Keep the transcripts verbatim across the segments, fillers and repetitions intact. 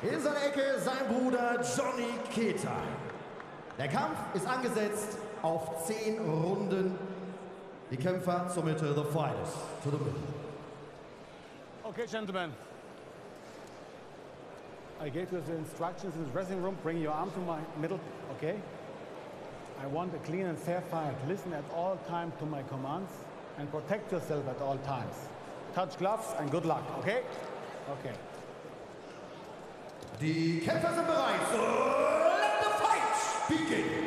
In seiner Ecke sein Bruder Johnny Keita. Der Kampf ist angesetzt auf zehn Runden. Die Kämpfer zur Mitte, the fighters to the middle. Okay, gentlemen. I gave you the instructions in the dressing room. Bring your arm to my middle, okay? I want a clean and fair fight. Listen at all times to my commands and protect yourself at all times. Touch gloves and good luck, okay? Okay. Die Kämpfer sind bereit. So, let the fight begin.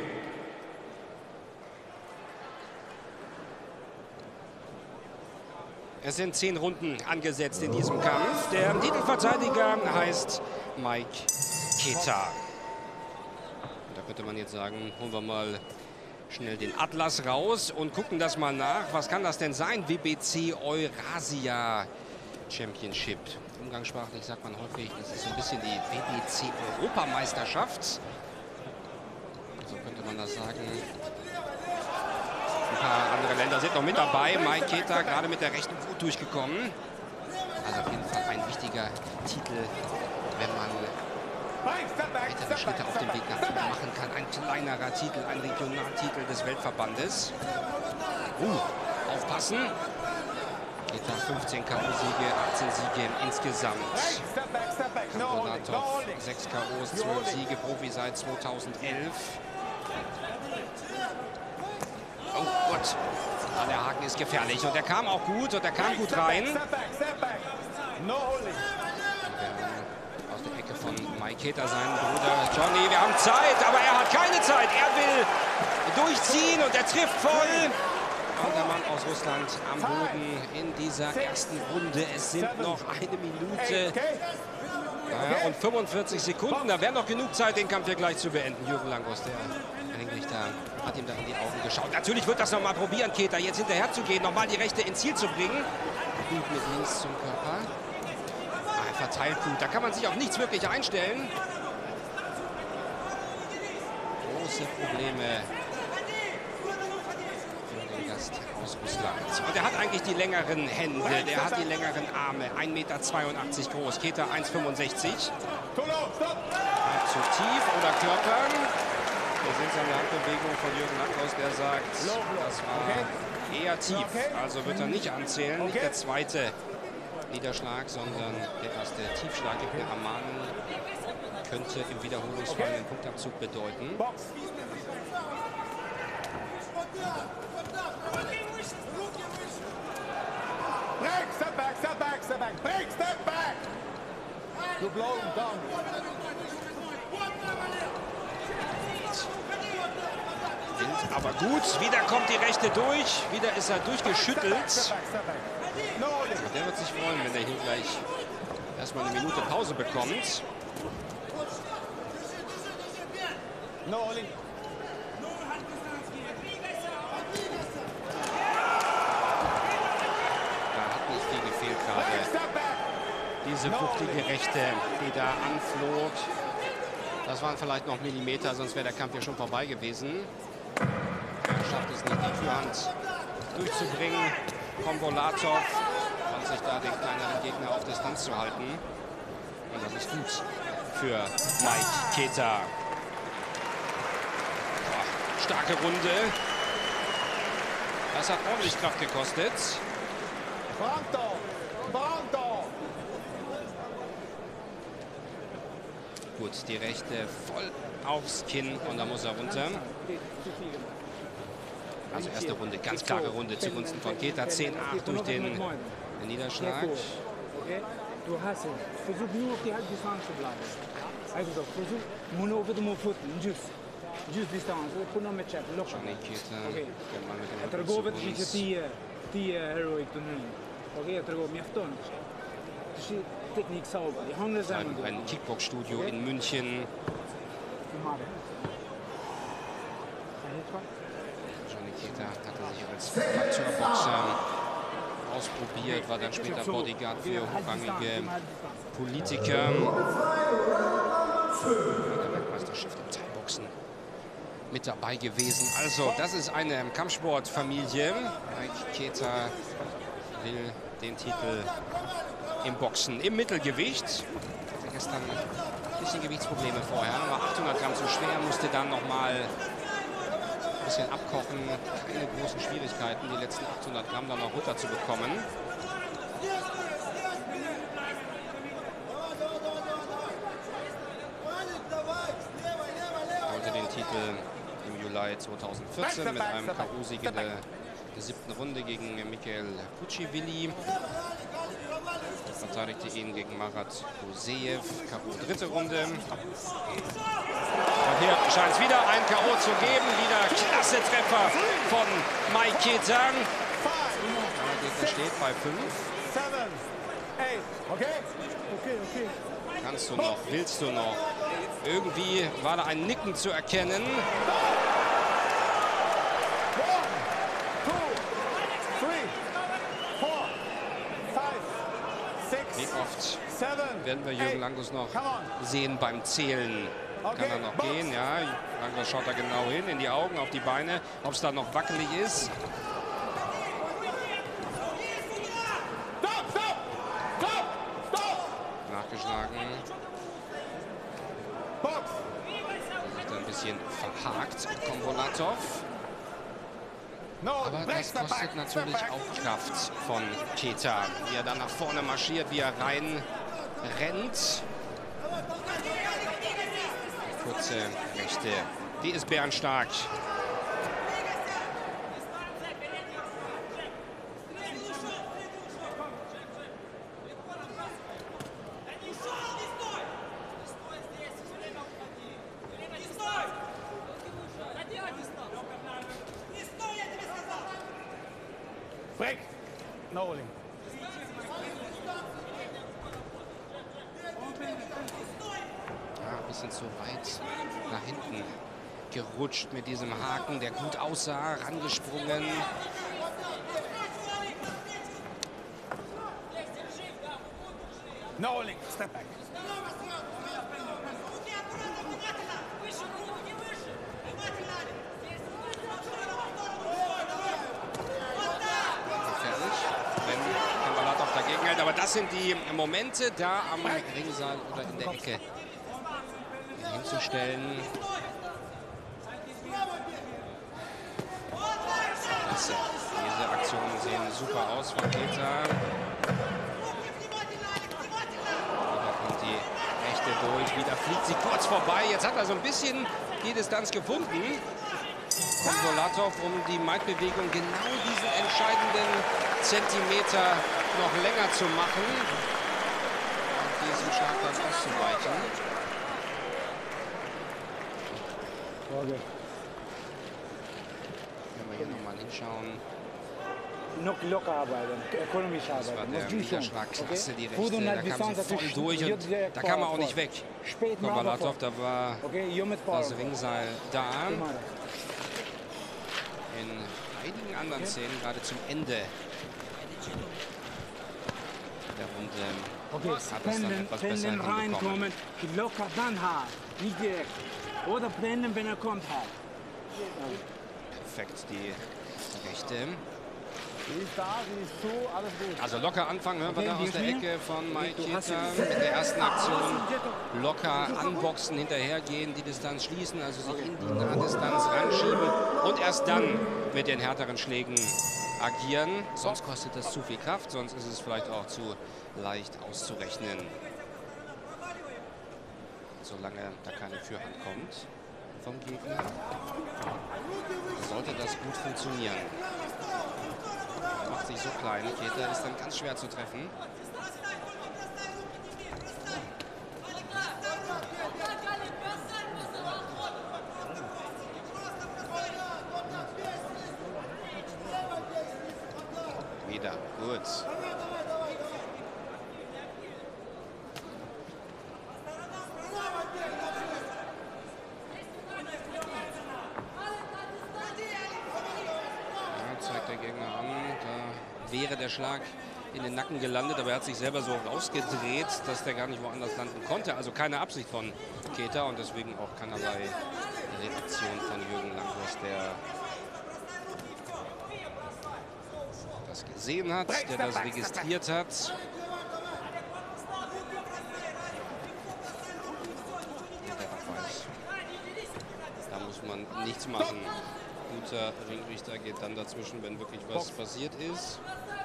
Es sind zehn Runden angesetzt in diesem Kampf. Der Titelverteidiger heißt Mike Keita. Da könnte man jetzt sagen, holen wir mal schnell den Atlas raus und gucken das mal nach. Was kann das denn sein? W B C Eurasia Championship. Umgangssprachlich sagt man häufig, das ist so ein bisschen die W B C Europameisterschaft. So könnte man das sagen. Ein paar andere Länder sind noch mit dabei. Mike Keita gerade mit der rechten gut durchgekommen. Also auf jeden Fall ein wichtiger Titel, wenn man weitere Schritte auf dem Weg nach vorne machen kann. Ein kleinerer Titel, ein Regionaltitel des Weltverbandes. Uh, aufpassen. Keita fünfzehn K O-Siege, achtzehn Siege insgesamt. Kambolatov sechs K Os, zwölf Siege, Profi seit zweitausendelf. Oh Gott, ah, der Haken ist gefährlich und der kam auch gut und der kam gut rein. Aus der Ecke von Mike Keita, seinen Bruder Johnny. Wir haben Zeit, aber er hat keine Zeit. Er will durchziehen und er trifft voll. Und der Mann aus Russland am Boden in dieser ersten Runde. Es sind noch eine Minute ja, und fünfundvierzig Sekunden. Da wäre noch genug Zeit, den Kampf hier gleich zu beenden. Jürgen Langos, der Ringrichter, hat ihm da in die Augen geschaut. Natürlich wird das noch mal probieren, Keita, jetzt hinterher zu gehen, noch mal die Rechte ins Ziel zu bringen. Gut mit links zum Körper. Ah, er verteilt gut. Da kann man sich auf nichts wirklich einstellen. Große Probleme für den Gast aus Russland. Und er hat eigentlich die längeren Hände, der hat die längeren Arme. ein Meter zweiundachtzig groß, Keita eins Komma fünfundsechzig. Zu tief oder Körper. Wir sind seine Handbewegung von Jürgen Langos, der sagt, das war eher tief. Also wird er nicht anzählen, nicht der zweite Niederschlag, sondern der erste Tiefschlag gibt eine Ermahnung. Könnte im Wiederholungsfall einen Punktabzug bedeuten. Break, step back, step back, step back, break, step back! You blow him down. Wind, aber gut, wieder kommt die Rechte durch, wieder ist er durchgeschüttelt. Der wird sich freuen, wenn er hier gleich erstmal eine Minute Pause bekommt. Diese wuchtige Rechte, die da anflog, das waren vielleicht noch Millimeter, sonst wäre der Kampf ja schon vorbei gewesen. Er schafft es nicht, die Führhand durchzubringen. Kambolatov kann sich da den kleineren Gegner auf Distanz zu halten. Und das ist gut für Mike Keita. Boah, starke Runde. Das hat ordentlich Kraft gekostet. Gut, die rechte voll aufs Kinn und da muss er runter. Also erste Runde, ganz klare Runde zugunsten von Keita. zehn acht durch den Niederschlag. Du hast ihn. Versuch nur auf die Halbdistanz zu bleiben. Also versuch nur auf den Futten. Just. Just Distanz. Put no match up. Johnny Keita. Okej. Jag tror gå vet inte tio tio heroic då nu. Okej, jag tror gå mjafton. Technik sauber. Die Hunde sind ein Kickbox-Studio in München. Johnny Keita hatte sich als Amateurboxer ausprobiert, war dann später Bodyguard für hochrangige Politiker. Der Weltmeisterschaft im Thai-Boxen mit dabei gewesen. Also, das ist eine Kampfsportfamilie. Mike Keita will den Titel im Boxen im Mittelgewicht. Gestern ein bisschen Gewichtsprobleme vorher. War achthundert Gramm zu schwer, musste dann noch mal ein bisschen abkochen. Keine großen Schwierigkeiten, die letzten achthundert Gramm dann noch runter zu bekommen. Wollte den Titel im Juli zweitausendvierzehn mit einem K O-Sieg in der siebten Runde gegen Michael Puccivilli. Verteidigte ihn gegen Marat Guseev, K O dritte Runde. Und hier scheint es wieder ein K O zu geben. Wieder klasse Treffer von Maiketa. Der Gegner steht bei fünf. Okay, okay, okay. Kannst du noch, willst du noch? Irgendwie war da ein Nicken zu erkennen. Wie oft werden wir Jürgen Langus noch sehen beim Zählen? Kann er noch gehen? Ja, Langus schaut da genau hin, in die Augen, auf die Beine, ob es da noch wackelig ist. Nachgeschlagen. Sich da ein bisschen verhakt, Kombolatov. Aber das kostet natürlich auch Kraft von Keta, wie er dann nach vorne marschiert, wie er rein rennt. Die kurze Rechte, die ist bärenstark. Break. Noling. Ja, ein bisschen zu weit nach hinten gerutscht mit diesem Haken, der gut aussah, rangesprungen. Noling. Step back. Aber das sind die Momente, da am Ringsaal oder in der Ecke hinzustellen. Klasse. Diese Aktionen sehen super aus von Keta. Da kommt die Rechte durch. Wieder fliegt sie kurz vorbei. Jetzt hat er so ein bisschen die Distanz gefunden. Kombolatov, um die Maitbewegung genau diesen entscheidenden Zentimeter noch länger zu machen und diesen Schlag dann auszuweichen. Okay. Wenn wir hier nochmal hinschauen. Noch locker arbeiten, ökonomisch Das war arbeiten. der Niederschlag, klasse, die Rechte, da kam sie voll durch und da kam er auch nicht weg. Kombolatov, da war das Ringseil da. In einigen anderen Szenen, gerade zum Ende der Runde, okay, hat es dann etwas besser hinbekommen. Reinkommen, locker dann hart, nicht direkt. Oder blenden, wenn er kommt hart. Perfekt, die Rechte. Sie ist da, sie ist zu, alles gut. Also locker anfangen, hören wir Okay, da aus der hier. Ecke von Maiketa mit der ersten Aktion. Locker anboxen, hinterhergehen, die Distanz schließen, also sich in die Nahdistanz reinschieben und erst dann mit den härteren Schlägen agieren. Sonst kostet das zu viel Kraft, sonst ist es vielleicht auch zu leicht auszurechnen. Solange da keine Fürhand kommt vom Gegner, sollte das gut funktionieren. Macht sich so klein. Keta ist dann ganz schwer zu treffen. Wieder gut. Zeigt der Gegner an, da wäre der Schlag in den Nacken gelandet, aber er hat sich selber so rausgedreht, dass der gar nicht woanders landen konnte. Also keine Absicht von Keta und deswegen auch keinerlei Reaktion von Jürgen Langus, der das gesehen hat, der das registriert hat. nichts machen. Guter Ringrichter geht dann dazwischen, wenn wirklich was passiert ist.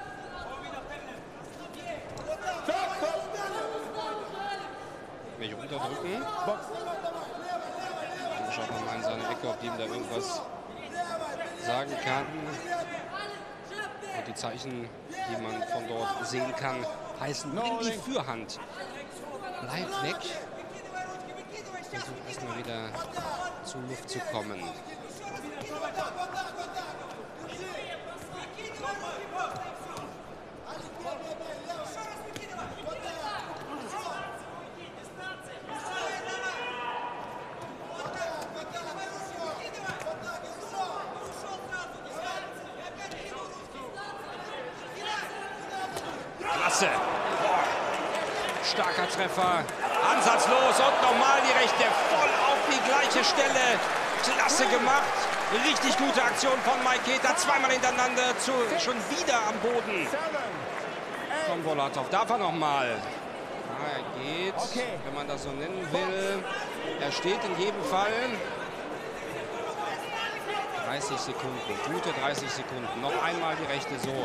Mich runterdrücken. Dann schaut man mal in seine Ecke, ob die ihm da irgendwas sagen kann. Und die Zeichen, die man von dort sehen kann, heißen in die Fürhand. Bleib weg. Versucht erstmal wieder zur Luft zu kommen. Klasse. Starker Treffer. Ansatzlos und nochmal die rechte. Voll auf die gleiche Stelle. Klasse gemacht. Richtig gute Aktion von Maiketa. Zweimal hintereinander. Zu, schon wieder am Boden. Kombolatov darf er nochmal. Ja, er geht, wenn man das so nennen will. Er steht in jedem Fall. dreißig Sekunden. Gute dreißig Sekunden. Noch einmal die rechte so.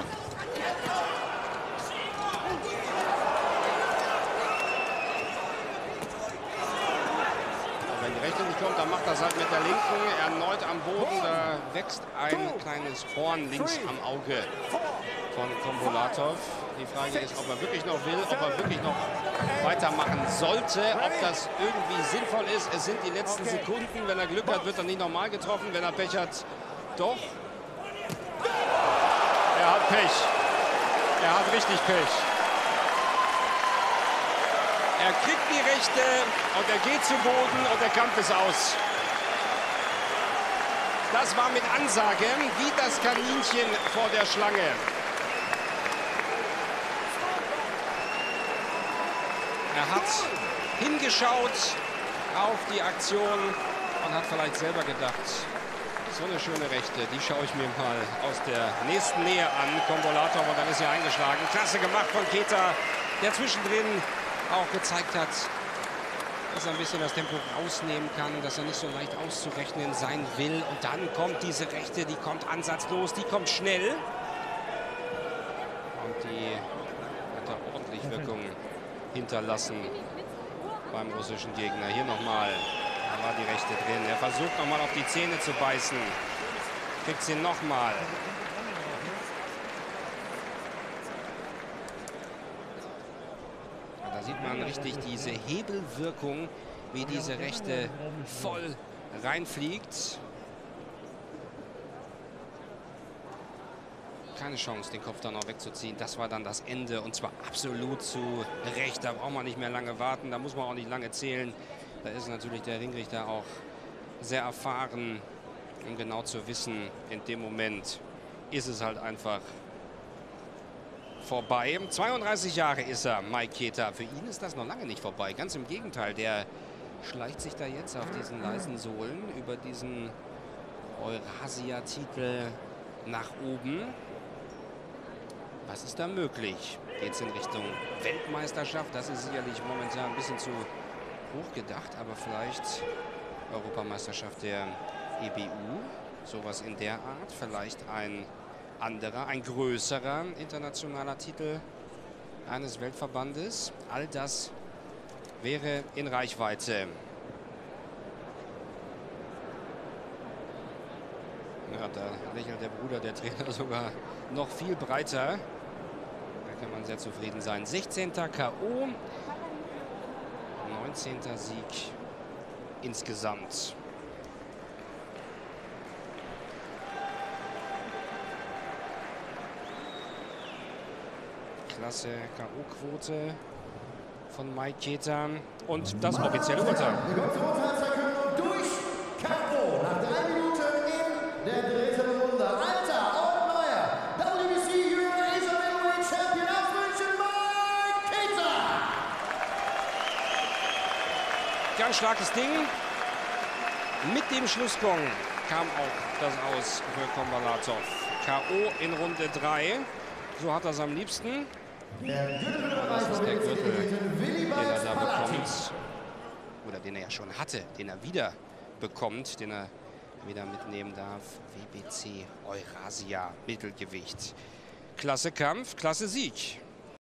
Wenn die rechte nicht kommt, dann macht das halt mit der linken. Erneut am Boden. Da wächst ein kleines Horn links am Auge von Kombolatov. Die Frage ist, ob er wirklich noch will, ob er wirklich noch weitermachen sollte, ob das irgendwie sinnvoll ist. Es sind die letzten Sekunden. Wenn er Glück hat, wird er nicht normal getroffen. Wenn er Pech hat, doch. Er hat Pech. Er hat richtig Pech. Er kriegt die rechte und er geht zu Boden und der Kampf ist aus. Das war mit Ansagen wie das Kaninchen vor der Schlange. Er hat hingeschaut auf die Aktion und hat vielleicht selber gedacht, so eine schöne Rechte, die schaue ich mir mal aus der nächsten Nähe an. Kombolatov und dann ist er eingeschlagen. Klasse gemacht von Keta, der zwischendrin auch gezeigt hat, dass er ein bisschen das Tempo rausnehmen kann, dass er nicht so leicht auszurechnen sein will. Und dann kommt diese Rechte, die kommt ansatzlos, die kommt schnell. Und die hat da ordentlich Wirkung hinterlassen beim russischen Gegner. Hier nochmal, da war die Rechte drin. Er versucht nochmal auf die Zähne zu beißen. Kriegt sie nochmal. Da sieht man richtig diese Hebelwirkung, wie diese Rechte voll reinfliegt. Keine Chance, den Kopf dann noch wegzuziehen. Das war dann das Ende und zwar absolut zu Recht. Da braucht man nicht mehr lange warten, da muss man auch nicht lange zählen. Da ist natürlich der Ringrichter auch sehr erfahren, um genau zu wissen, in dem Moment ist es halt einfach vorbei. zweiunddreißig Jahre ist er, Maiketa. Für ihn ist das noch lange nicht vorbei. Ganz im Gegenteil, der schleicht sich da jetzt auf diesen leisen Sohlen über diesen Eurasia-Titel nach oben. Was ist da möglich? Geht es in Richtung Weltmeisterschaft? Das ist sicherlich momentan ein bisschen zu hoch gedacht, aber vielleicht Europameisterschaft der E B U. Sowas in der Art. Vielleicht ein anderer, ein größerer internationaler Titel eines Weltverbandes. All das wäre in Reichweite. Ja, da lächelt der Bruder, der Trainer, sogar noch viel breiter. Da kann man sehr zufrieden sein. sechzehnter K O, neunzehnter Sieg insgesamt. Klasse K O-Quote von Maiketa und das offizielle Urteil. Durch K O nach drei Minuten in der dritten Runde. Alter und neuer W B C Junior Asia Middleweight Champion aus München, Maiketa. Ganz starkes Ding. Mit dem Schlussgong kam auch das Aus für Kombolatov. K O in Runde drei. So hat er es am liebsten. Das ist der Gürtel, den er da bekommt. Oder den er ja schon hatte, den er wieder bekommt, den er wieder mitnehmen darf. W B C Eurasia Mittelgewicht. Klasse Kampf, klasse Sieg.